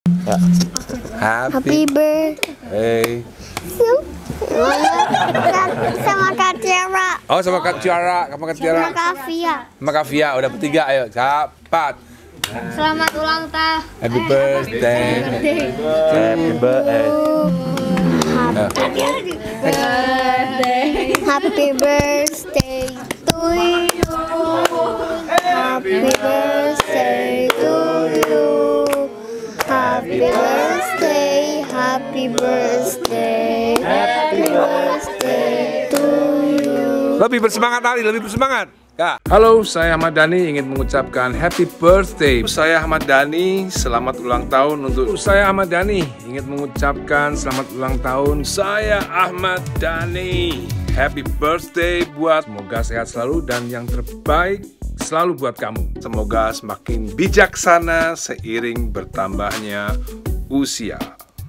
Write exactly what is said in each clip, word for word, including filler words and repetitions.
Ya. Happy birthday. Hey. Sama Kak Tiara. Oh, sama Kak Tiara, sama Kak Tiara. Sama Kak Via. Sama Kak Via, udah bertiga, ayo, cepat. Selamat ulang tahun. Happy birthday. Happy birthday. Happy birthday to you. Happy birthday to you. Happy birthday, happy birthday, happy birthday to you. Lebih bersemangat Ali, lebih bersemangat. Kak. Halo, saya Ahmad Dhani ingin mengucapkan happy birthday. Saya Ahmad Dhani, selamat ulang tahun untuk saya Ahmad Dhani ingin mengucapkan selamat ulang tahun saya Ahmad Dhani. Happy birthday buat semoga sehat selalu dan yang terbaik selalu buat kamu. Semoga semakin bijaksana seiring bertambahnya usia.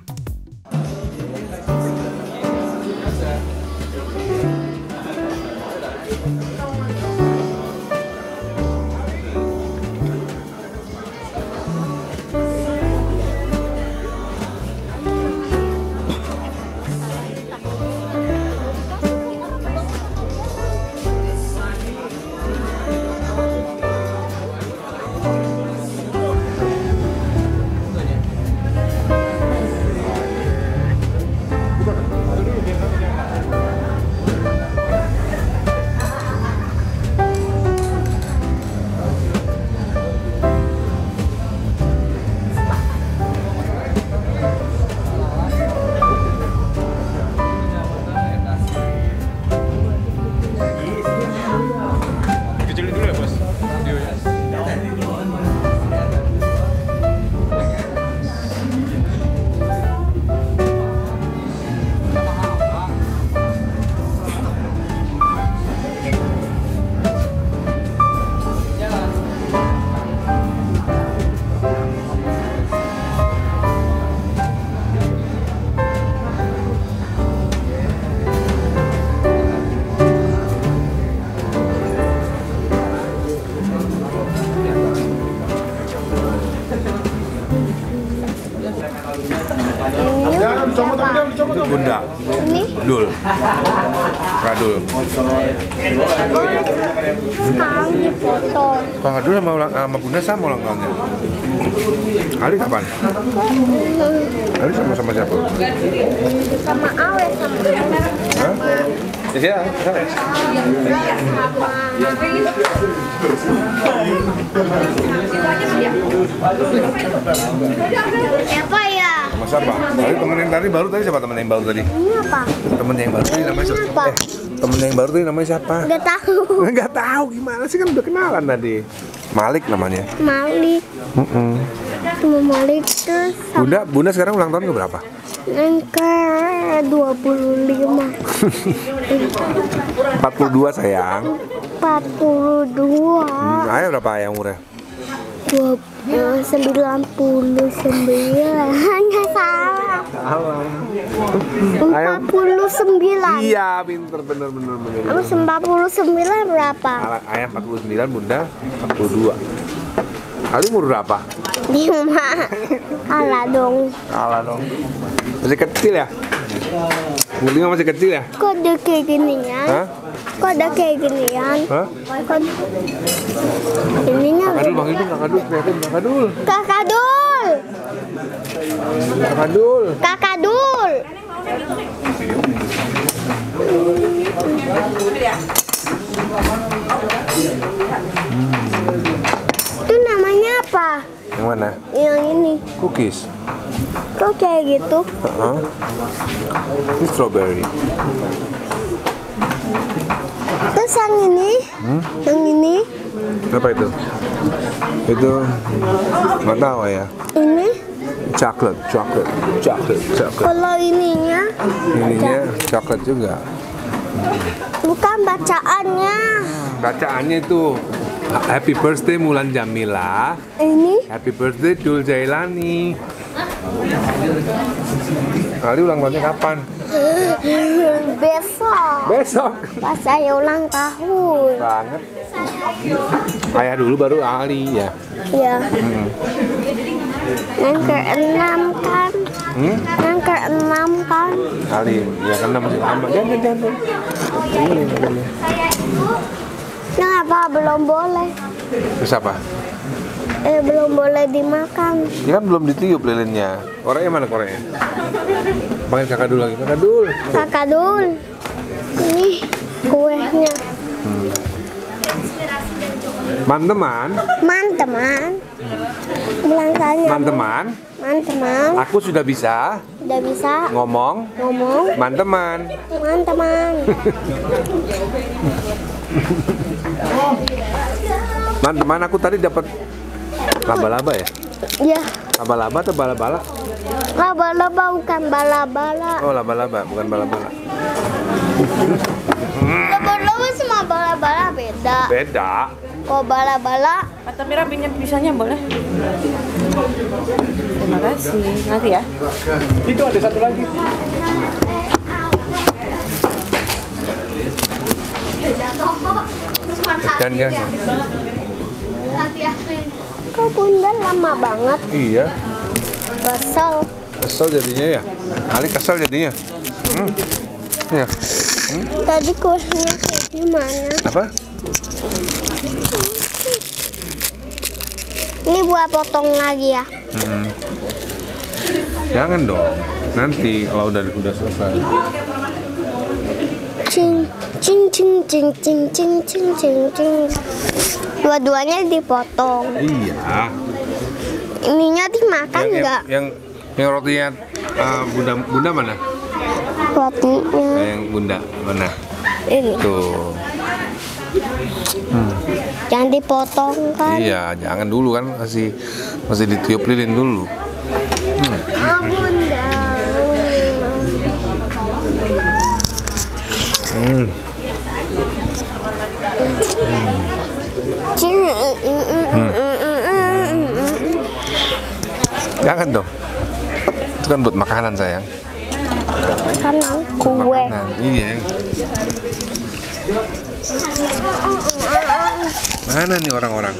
Itu Bunda. Ini? Dul. Radul. Sekarang dipoto. Bang Radul sama, ulang, sama Bunda sama ulang tahunnya. Ali kapan? Ali sama sama siapa? Sama Awe sama. Hah? Iya, Siapa ya? sama siapa? Tadi temen yang tadi baru tadi siapa temen yang baru tadi? Ini apa? Temen yang baru tadi namanya siapa? Apa? Eh, temen yang baru tadi namanya siapa? Udah tahu. Enggak tahu gimana sih kan udah kenalan tadi. Malik namanya. Malik. Mm -mm. Sama Malik terus. Bunda, Bunda sekarang ulang tahun ke berapa? Yang ke dua puluh lima. empat puluh dua sayang. empat puluh dua. Hmm, ayah berapa ayah umurnya? sembilan puluh sembilan. Hanya salah. Salah. empat puluh sembilan. Iya, pinter bener bener bener. Kamu empat puluh sembilan berapa? Ayah empat puluh sembilan, Bunda empat puluh dua. Ali umur berapa? lima. Kalah dong. Kalah dong. Masih kecil ya? Ngerti nggak masih kecil ya? Kok ada kayak ginian? Hah? Kok ada kayak ginian? Hah? Kok ininya? Kakak Dul, Bang Idung, Kakak Dul, kelihatan Kakak Dul. Kakak Dul. Kakak Dul. Kakak Dul. Itu namanya apa? Yang mana? Yang ini. Cookies. Kok kayak gitu? Uh-huh. Ini strawberry. Terus yang ini? Hmm? Yang ini? Apa itu? Itu nggak tahu ya. Ini? Chocolate, chocolate, chocolate, chocolate. Kalau ininya? Ininya coklat juga. Bukan bacaannya. Bacaannya itu Happy birthday Mulan Jamila. Ini? Happy birthday Dul Jailani. Kali ulang tahunnya kapan? Besok. Besok. Pas saya ulang tahun. Banget. Ayah dulu baru Ali ya. Iya. Hmm. Yang keenam kan? Hmm? Yang keenam kan? Ali, ya karena masih lama. Jangan, jangan. Ini boleh. Kenapa belum boleh? Terus apa? Eh belum boleh dimakan. Ya kan belum ditiup lilinnya. Korenya mana korenya? Panggil kakak dulu lagi. Kakak dulu. Kakak Dul. Ini kuenya. Hmm. Man-teman. Man-teman. Bilang saya. Man-teman. Man-teman. Aku sudah bisa. Udah bisa Ngomong. ngomong. Man-teman. Man-teman. Man-teman aku tadi dapat laba-laba ya? Ya. Laba-laba atau bala-bala? Laba-laba bukan bala-bala. Oh, laba-laba bukan bala-bala. Laba-laba sama bala-bala beda. Beda. Kok bala-bala? Kata Mira pinjam pisahnya boleh? Terima kasih. Nanti ya. Itu ada satu lagi. Dan ya. Kok bunda lama banget? Iya. Kesel. Kesel jadinya ya. Ali kesel jadinya. Hmm. Ya. Hmm. Tadi kursnya kayak gimana? Apa? Ini buat potong lagi ya? Hmm. Jangan dong. Nanti kalau udah udah selesai. Cing, cing, cing, cing, cing, cing, cing, cing, cing. Dua-duanya dipotong. Iya. Ininya dimakan Yang, nggak? yang, yang yang rotinya uh, bunda bunda mana? Rotinya. Nah, yang bunda mana? Ini. Tuh. Hmm. Jangan dipotong kan? Iya, jangan dulu kan masih masih ditiup lilin dulu. Hmm. Ah, bunda. Hmm. Cing. Hmm. Jangan dong. Itu kan buat makanan sayang. Makanan kue. Nah, iya. Mana nih orang-orang?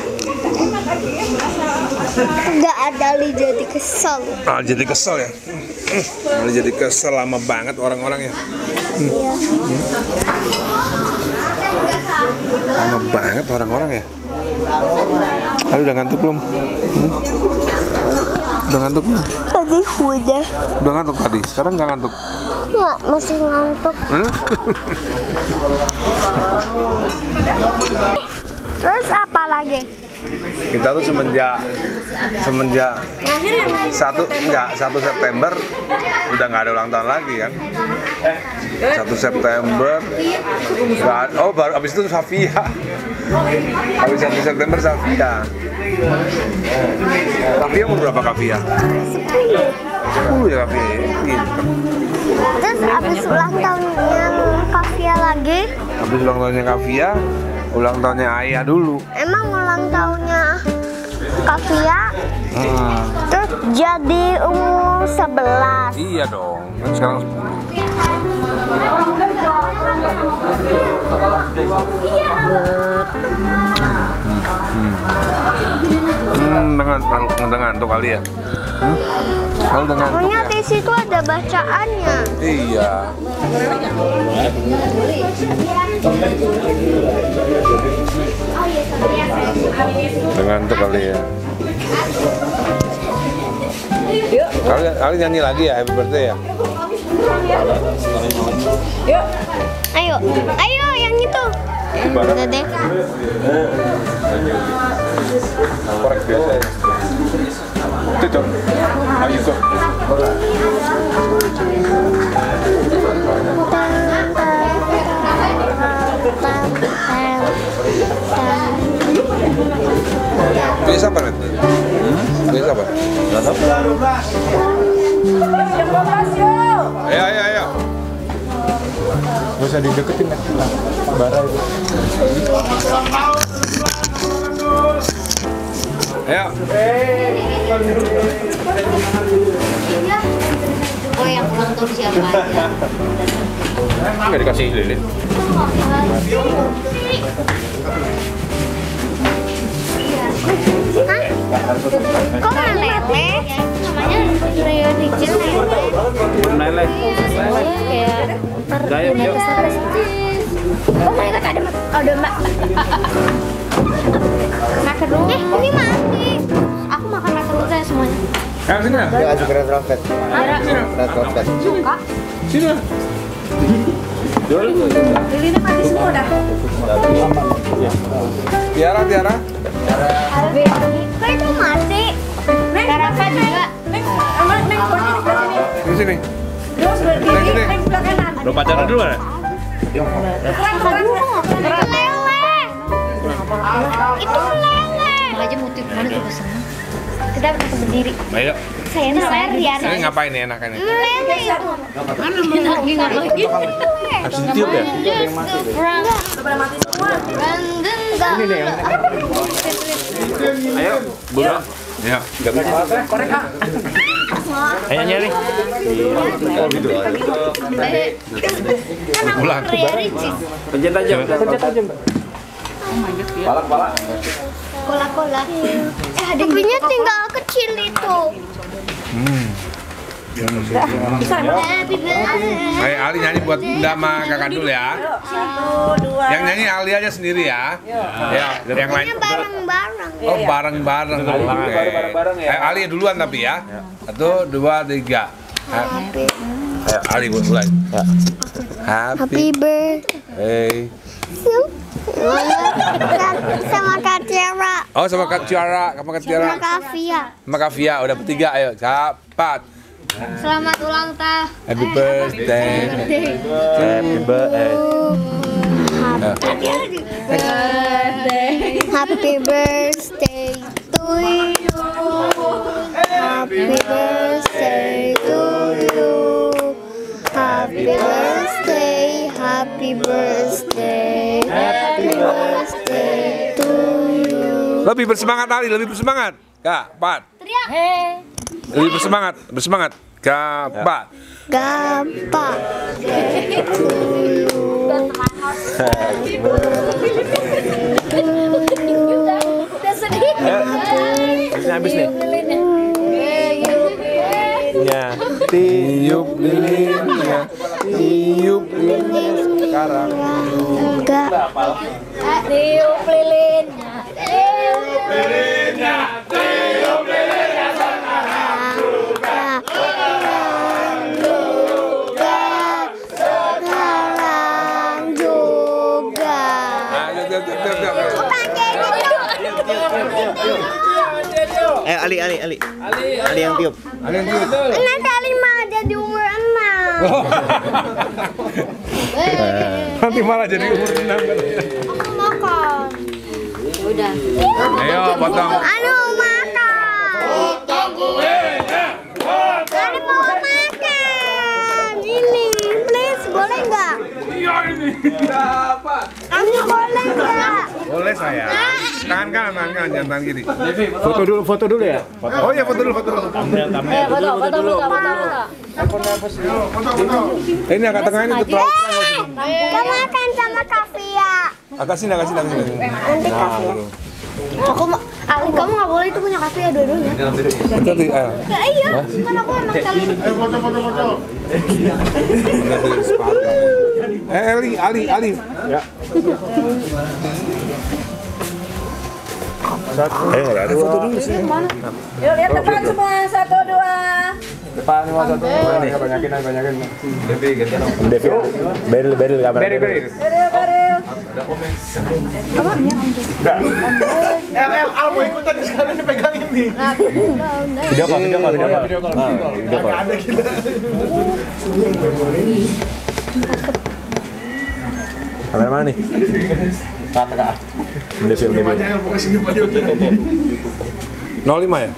Nggak ada li jadi kesel. Ah, jadi kesel ya. Hmm. Jadi kesel lama banget orang-orangnya. Hmm. Iya. Lama banget orang-orang ya. Aduh, udah ngantuk belum? Hmm? Udah ngantuk belum? Tadi udah. Udah ngantuk tadi. Sekarang nggak ngantuk. Nggak, masih ngantuk. Hmm? Terus apa lagi? Kita tuh semenjak semenjak satu enggak satu September udah nggak ada ulang tahun lagi kan? Satu September nggak, oh baru abis itu Safia. Habis satu September Safia. Safia umur berapa Safia? Sepuluh. Sepuluh ya Safia. Gitu. Terus abis ulang tahunnya Kavia lagi? Habis ulang tahunnya Kavia, ulang tahunnya Ayah dulu. Emang ulang tahunnya Kavia? Hmm. Terus jadi umur sebelas. Iya dong, kan sekarang sepuluh. Hmm, dengan dengan tuh kali ya. Hmm? Kalau dengan Pokoknya ya. di situ ada bacaannya. Iya. Dengan tuh kali ya. Kali, kali nyanyi lagi ya Happy Birthday ya. Yuk. Ayo, ayo yang itu. Udah deh. Korek biasa ya. Itu dong. Ayo kok. Biasa apa nih? Biasa apa? Ayo, ayo, ayo. Gak usah dideketin ya, bara itu. Ayo. Oh yang ulang tahun siapa aja. Nggak dikasih lilin. Kok meleleh? Namanya Rio Dicil Meleleh. Kayak Yuk. oh my god, ada ada mbak. Makan dulu. Eh, ini mati. Aku makan makan dulu saya semuanya. Ayo sini. Dia aja red velvet. Red velvet. Suka. Sini. Lilinnya mati semua dah. Tiara, Tiara. Kok itu mati? Neng, Rafa juga. Neng, emang Neng kuatnya di sebelah sini. Di sini. Terus berdiri, Neng, sini. Neng sebelah kanan. Lo pacaran dulu kan? Keren, keren. Meleleh. Itu meleleh. aja motif mana juga senang. Kita bisa berdiri. Ayo. Saya ini saya Rian. Ini ngapain nih enakannya? Meleleh ya. Mana lagi ngapain? Harus ditiup ya? Sebelah mati semua. Ini nih yang. Ayo, bulan. Ya. Korek ah. Ayo nyari. Pulang. Pencet aja. Pencet aja. Palak palak. Kola-kola. Eh, hadiahnya tinggal kecil itu. Hmm. Happy birthday. Ayo Ali nyanyi buat Bunda sama kakak dulu ya. Satu, dua. Yang nyanyi Ali aja sendiri ya. Ya, yang lain. Ini bareng-bareng. Oh bareng-bareng. Oke. Ayo Ali duluan tapi ya. Satu, dua, tiga. Happy, Ayo Ali buat mulai. happy Happy birthday. Sama Kak Tiara. Oh sama Kak Tiara, sama Kak Tiara. Sama Kak Fia. Sama Kak Fia udah bertiga ayo cepat. Selamat ulang tahun. Happy birthday. Happy birthday. Happy birthday to you. Happy birthday to you. Happy birthday, happy birthday, happy birthday to you. Lebih bersemangat Ali, lebih bersemangat. Kak, Pat. Teriak. Lebih bersemangat, bersemangat. Kak, Pat. Gampang. Udah sedih. Ini habis nih. Ya, tiup lilinnya, tiup lilin sekarang juga. Tiup lilinnya, tiup lilinnya, tiup lilinnya sekarang juga. Sekarang juga, sekarang juga. Eh Ali Ali Ali. Ali yang tiup. Ali yang tiup. Nanti Ali mah jadi umur enam. Nanti malah jadi umur enam. Aku makan. Udah. Ayo potong. Anu makan. Anu mau makan. Ini, please, boleh nggak? Iya ini. Dapat. Anu boleh nggak? Boleh saya. Tangan kanan, tangan kanan, jangan tangan kiri. Foto dulu, foto dulu ya. Oh iya foto dulu, foto dulu. Eh, foto, foto dulu, foto dulu. Eh, ini agak tengah ini untuk terlalu terang. Kamu makan sama Kavia. Agak sini, agak sini, agak sini. Nanti Kavia. Aku mau, Ali kamu nggak boleh itu punya Kavia dua-duanya. Hati-hati, ayo. Ya iya, kan aku emang kali. Eh, Ali, Ali, Ali. Ya. Satu. Eh, nggak ada foto dulu sih. Yuk lihat depan semua. Satu, dua. Depan lima satu. Nih, banyakin aja, banyakin. Devi, gitu. Devi. Beril, beril kamera. Beril, beril. Beril, beril. El, El, Al mau ikutan sekarang dipegangin nih. Video call, video call, video call. Video call. Video call. Ada kita. Kamera mana nih? Kata kak. Devi, Devi. nol lima ya?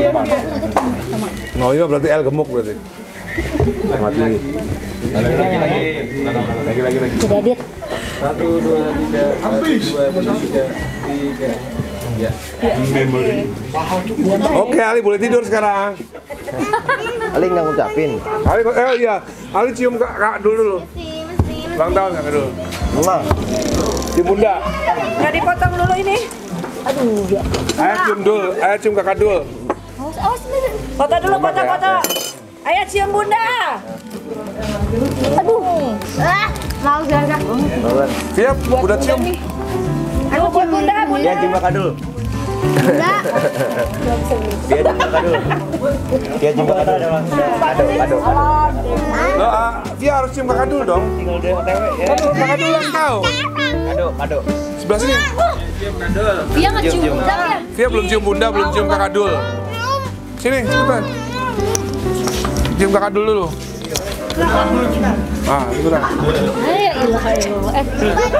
nol lima berarti L gemuk berarti. Mati lagi. Lagi lagi lagi lagi lagi. Sudah edit. Satu dua tiga. Habis. Dua tiga tiga. Ya. Oke Ali boleh tidur sekarang. Ali nggak ngucapin. Ali, eh iya, Ali cium kak, kak dulu dulu. Ulang tahun kak dulu. Memang. Cium bunda. Nggak dipotong dulu ini. Ayo cium dulu, ayo cium kakak dulu. Foto dulu, foto, foto. Ayo cium bunda. Aduh. Ah, mau jangan. Siap, udah cium. Aku cium bunda, bunda. Dia cium kakak dulu. Enggak. Dia cium kakak dulu. Dia cium kakak dulu. Kado, kado, kado. Lo, ah, dia harus cium kakak dulu dong. Tinggal dia O T W ya. Kan kakak dulu yang tahu. Kado, kado. Sebelah sini. Dia ngecium Cium, cium. bunda ya. Via belum cium bunda, belum cium kakak dulu. Sini, cepetan. Cium kakak dulu dulu. Ah, cepetan. Eh, ilah ilah. Eh,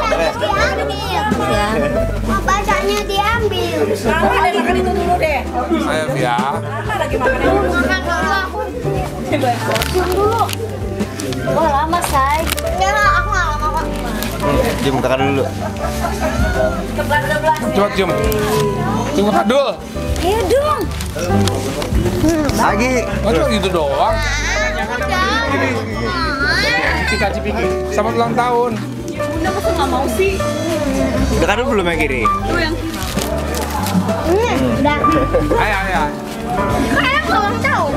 Bacanya diambil. Mama deh makan itu dulu deh. Ayo Via. Mama lagi makan itu. Makan dulu aku. cium dulu. Wah, lama, say. Enggak lah, aku nggak lama kok. Cium kakak dulu. Coba cium. Cium kakak dulu. Ayo dong. Lagi. Oh, cuma gitu doang. Selamat ulang tahun. Bunda masa nggak mau sih? Kakak dulu belum yang kiri. Lu yang Udah. Ayo, ayo. Kayak ulang tahun.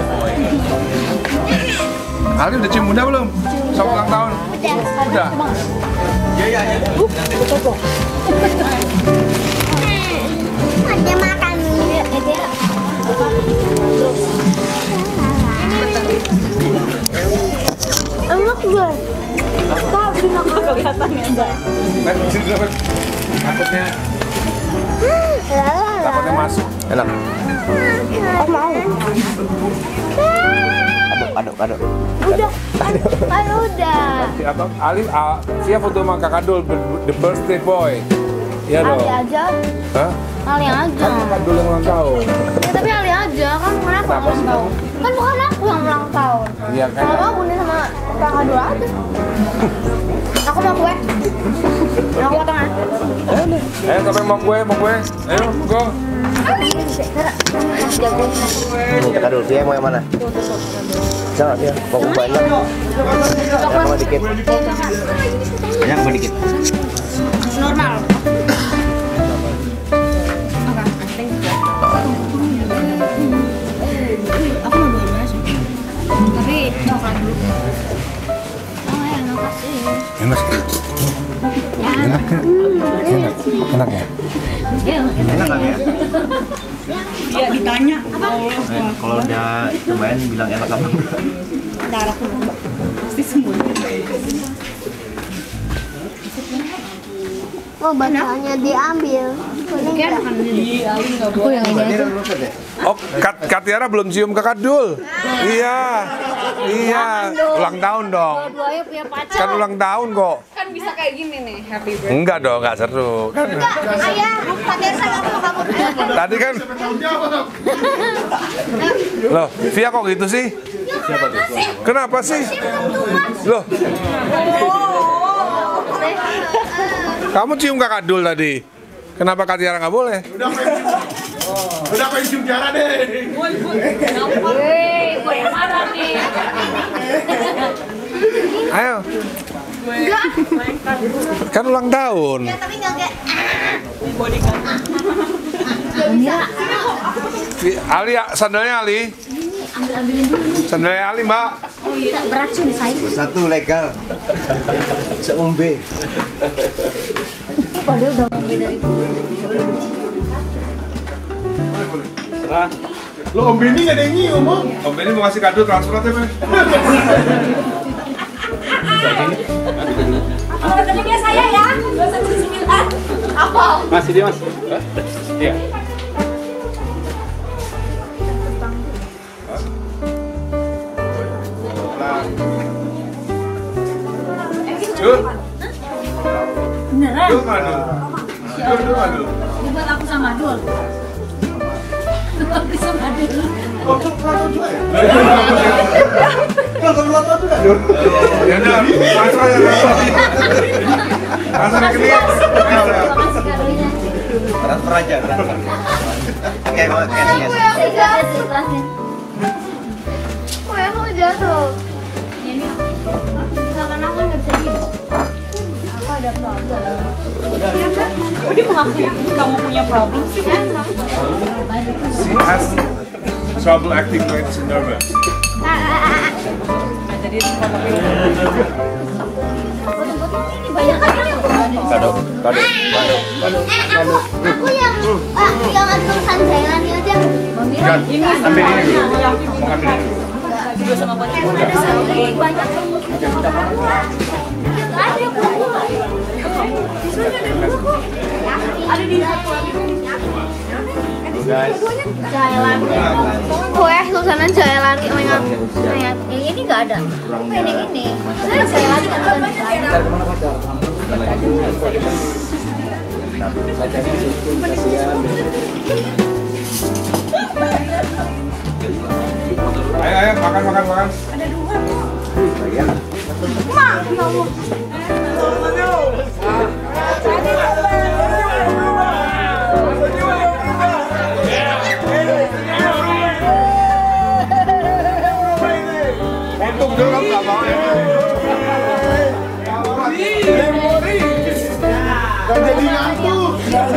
Ali udah cium bunda belum? Selamat ulang tahun. Udah. Iya, iya, iya. Ada makan. Enak gue. Kelihatannya enggak. Nek, sini dapat. Takutnya, takutnya masuk. Enak. Oh mau. Kado, kado, kado. Udah. Kan udah. Apa? Ali, ah, Via foto sama kakak dulu, the birthday boy. Iya dong. Ali aja. Hah? Ali aja. Kan kakak dulu yang ulang tahun. Ya, tapi Ali aja kan kenapa Kenapa ulang sih? tahun? Kan bukan aku yang ulang tahun. Iya kan? Kalau mau bunda sama kakak dulu aja. Aku mau kue. Aku potong ah. Ayo, siapa yang mau kue? Mau kue? Ayo, go. Nih, kakak dulu. Dia mau yang mana? Jangan dia. Mau banyak. Yang mau dikit. Banyak mau dikit. Normal. Aku mau dua-duanya sih. Tapi coklat dulu. Oh ya, makasih. Enak. Enak ya? Enak. Enak ya? Ya, Enak kan ya? Iya ditanya. Eh, kalau udah cobain bilang enak apa enggak? Darah pasti semua. Oh bacanya diambil. aku yang ini aja. Oh, Kat Katiara belum cium kakak dul. Iya. Iya. Ulang tahun dong. Dua-duanya punya pacar. Kan ulang tahun kok. Kan bisa kayak gini nih, happy birthday. Enggak dong, enggak seru. Kan Ayah, pakai sama aku kamu. tadi kan. Loh, Via kok gitu sih? Siapa tuh? Kenapa sih? Loh, kamu cium kakak dul tadi. Kenapa Katiara nggak boleh? Udah pengen cium Tiara deh. Wih, gue yang marah nih. Ayo. Kan ulang tahun. Tapi nggak kayak. Ali, sandalnya Ali. Ambil-ambilin dulu. Sandalnya Ali, Mbak. Oh iya, beracun say. Satu legal. Seumbe. Padahal udah ngombe dari dulu. Lo Om Benny nggak ada yang nyium, Om. Om Benny mau kasih kado transfer aja, Mas. Kalau katanya dia saya ya, dua satu sembilan. Apa? Masih dia, Mas. Iya. Jul. Beneran? Jul mana? Jul, Jul mana? Dibuat aku sama Dul. Aku sama Dul. Oh, Jul mana juga ya? Kalau ulang tahun juga, Jul. Ya udah, masuk aja. Masuk ke dia. Makasih kadonya. Transfer aja, transfer. Oke, mau cashnya. Ikhlasin. tuh. Ini misalkan aku nggak bisa diem. Aku ada problem. Oh, dia mengakui kamu punya problem sih. She has trouble acting when she's nervous. Jadi kamu Ini banyak kan yang Kado, kado, kado, kado. Eh, aku, aku yang, ah, yang ada tulisan Jailani aja. Kan, ambil ini dulu. Mau ambil ini dulu. juga sama banyak. ada sekali banyak. Ada buku. Ada di satu lagi. Guys, Jailani. Kue tulisannya Jailani oh yang Yang ini nggak ada. Apa ini ini? Saya Jailani kan bukan Jailani. Ayo, ayo, makan, makan, makan. Untuk dulu nggak mau ya. Memori. Gak jadi ngantuk.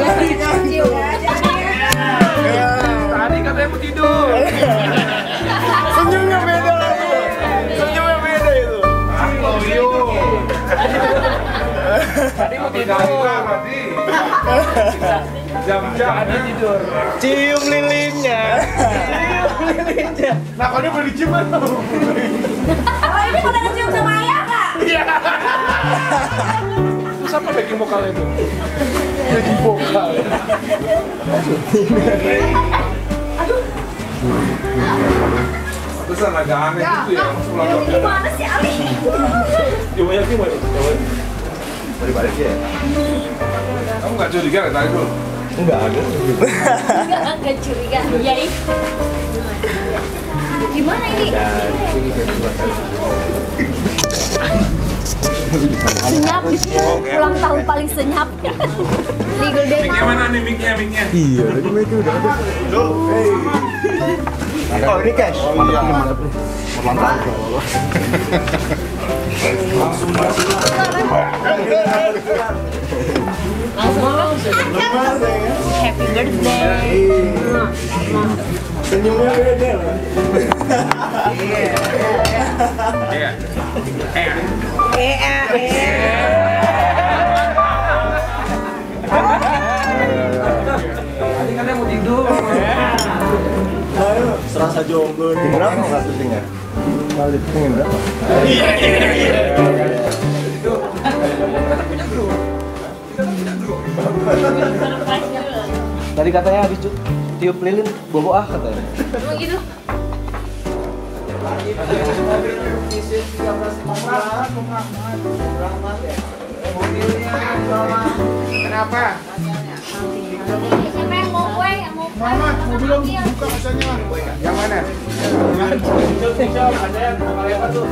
Tadi katanya mau tidur. Senyumnya beda lagi. Senyumnya beda itu. Ayo. Tadi mau tidur. Tadi. Jam-jam ada tidur. cium lilinnya. Cium lilinnya. Nah, kalau dia boleh dicium kan? Kalau ini udah ngecium sama ayah nggak? Iya. Terus apa backing vokal itu? Backing vokal. Terus agak aneh gitu ya. Gimana sih Ali? Coba ya, coba. Mau dibalik ya? Kamu nggak curiga nggak tadi tuh? Enggak ada. Enggak, enggak curiga. Jadi gimana ini? Senyap di sini. Ulang tahun paling senyap. Legal day. Mic-nya mana nih mic-nya, mic-nya? Iya, tadi mereka udah ada. Oh, ini cash. Oh iya. Mantap. Langsung masuk. Happy birthday. Senyumnya beda loh. Iya. Eh, Tadi kan dia mau tidur. Ayo, serasa jomblo nih. Berapa nggak syutingnya? Kalau dihitung berapa? Iya, iya, iya. Tadi katanya habis cu- tiup lilin bobo ah katanya. Emang gitu? Kenapa? Siapa yang mau kue? Yang mau kue? Mama, mau belum buka masanya? Yang mana? Ada yang kamar apa tuh?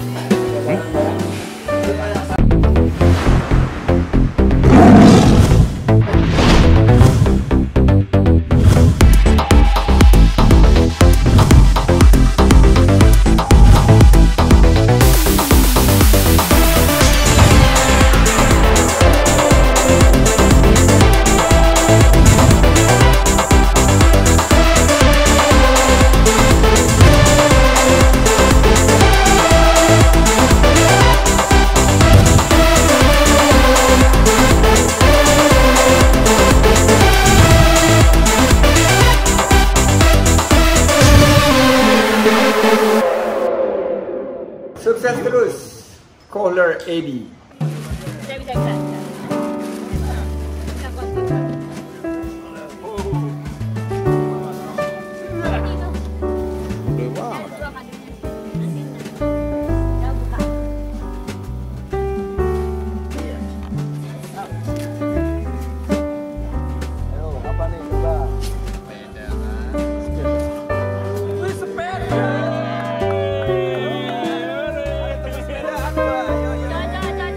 Sukses terus, Caller Eddie. Bisa, bisa, bisa. Ayo, apa nih coba? Jangan, jangan, jangan.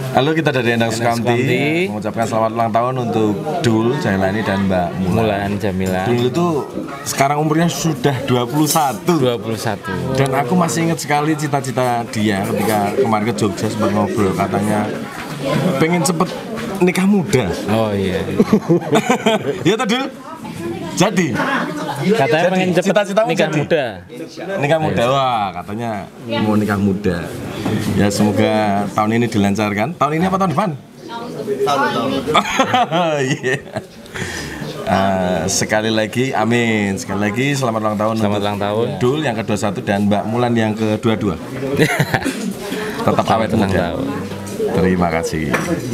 Halo, kita dari Endang Sukamti mengucapkan selamat ulang tahun untuk Dul, Jailani dan Mbak Mulan Jamila. Dul itu sekarang umurnya sudah dua puluh satu. dua puluh satu. Dan aku masih ingat sekali cita-cita dia ketika kemarin ke Jogja sempat ngobrol, katanya pengen cepet nikah muda. Oh iya. Iya tadi. Jadi katanya jadi, pengen cepet cita-cita nikah jadi. muda. Nikah muda, wah katanya mau nikah muda. Ya semoga tahun ini dilancarkan. Tahun ini apa tahun depan? Tahun ini. Iya. Uh, sekali lagi, amin. Sekali lagi selamat ulang tahun. Selamat ulang tahun. Dul yang ke dua puluh satu dan Mbak Mulan yang ke dua puluh dua. Tetap awet muda. Terima kasih.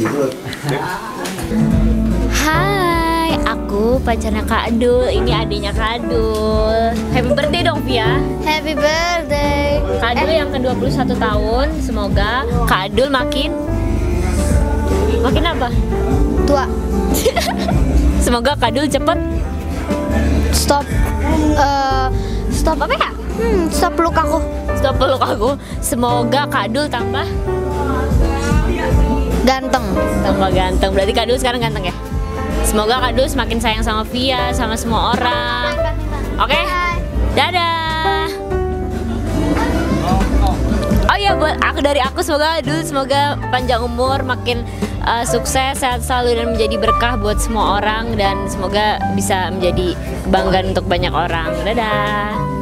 Hai, aku pacarnya Kak Dul. Ini adiknya Kak Dul. Happy birthday dong, Via. Happy birthday. Kak Dul yang ke dua puluh satu tahun. Semoga Kak Dul makin makin apa? Tua. Semoga Kak Dul cepet Stop. Eh, stop apa ya? Hmm, stop peluk aku. stop peluk aku. Semoga Kak Dul tambah Ganteng. tambah ganteng. Berarti Kak Dul sekarang ganteng ya? Semoga Kak Dul semakin sayang sama Via, sama semua orang. Oke? Dadah. Oh iya, buat aku dari aku semoga Dul semoga panjang umur, makin uh, sukses, sehat selalu dan menjadi berkah buat semua orang dan semoga bisa menjadi kebanggaan untuk banyak orang. Dadah.